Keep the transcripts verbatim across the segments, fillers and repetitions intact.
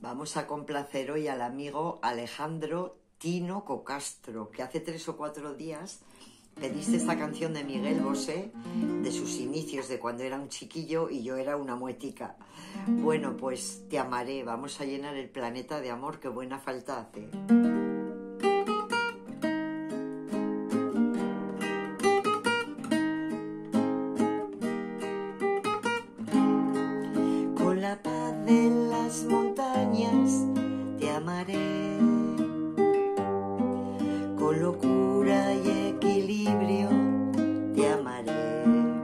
Vamos a complacer hoy al amigo Alejandro Tino Cocastro, que hace tres o cuatro días pediste esta canción de Miguel Bosé, de sus inicios, de cuando era un chiquillo y yo era una muetica. Bueno, pues te amaré, vamos a llenar el planeta de amor, que buena falta hace. Con la paz de las montañas te amaré, con locura y equilibrio te amaré,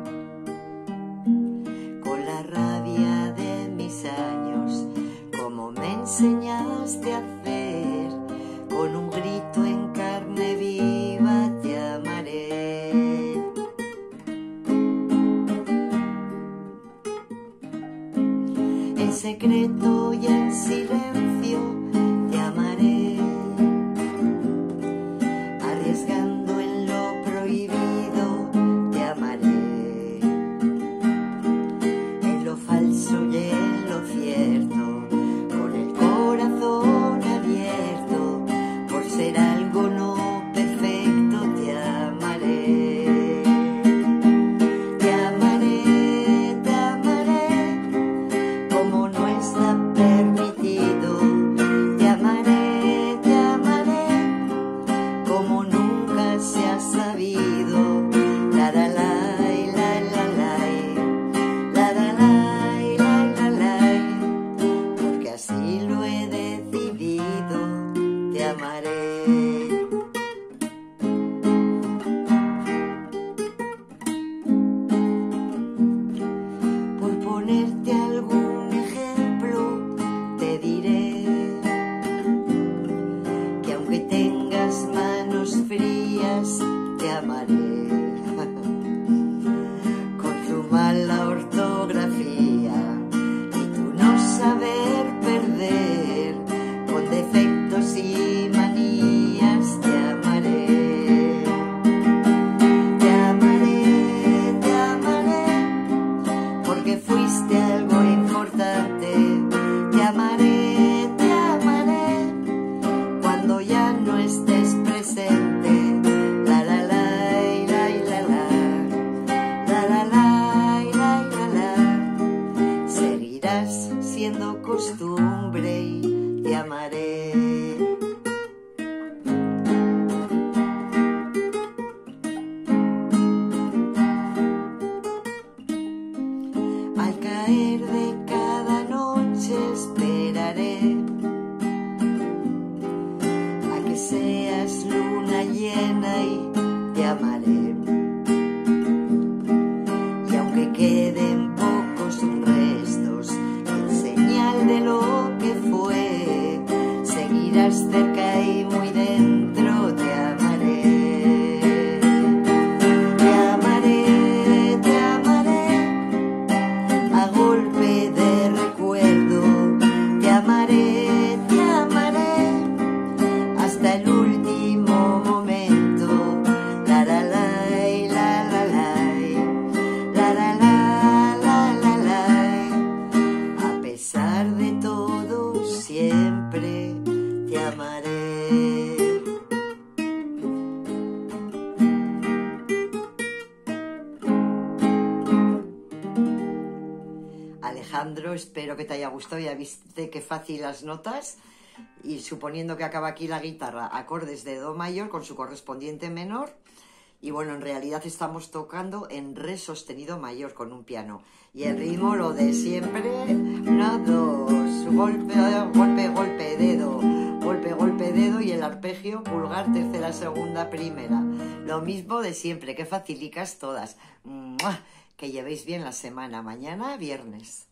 con la rabia de mis años, como me enseñaste a hacer, con un grito en carne viva te amaré. En secreto y en silencio te amaré, arriesgando en lo prohibido te amaré, en lo falso y en lo cierto, con el corazón abierto, por ser algo no perfecto te amaré. Te amaré, te amaré, como no está permitido, te amaré, te amaré, como nunca se ha sabido, la la la la la la la la la la la, porque así lo he decidido, te amaré. Por ponerte algún ejemplo, te diré que aunque tengas manos frías, te amaré. Con tu mala ortografía y tu no saber perder, con defectos y manías, te amaré. Te amaré, te amaré, porque fuiste algo importante. Te amaré, te amaré, cuando ya no estés presente. La la la la la la, la la la la la la, seguirás siendo costumbre y te amaré. Al caer de cada noche esperaré a que seas luna llena y te amaré. Y aunque queden pocos restos en señal de lo que fue, seguirás cerca y muy dentro, te amaré. Te amaré, te amaré, a golpe de recuerdo, te amaré, te amaré, hasta el último momento. La la la la la la, la la la la la la, a pesar de todo siempre te amaré. Alejandro, espero que te haya gustado. Ya viste qué fácil las notas, y suponiendo que acaba aquí la guitarra, acordes de do mayor con su correspondiente menor, y bueno, en realidad estamos tocando en re sostenido mayor con un piano, y el ritmo lo de siempre, una, dos, golpe, golpe, golpe, dedo, golpe, golpe, dedo, y el arpegio, pulgar, tercera, segunda, primera, lo mismo de siempre. Qué facilicas todas. ¡Mua! Que llevéis bien la semana. Mañana viernes.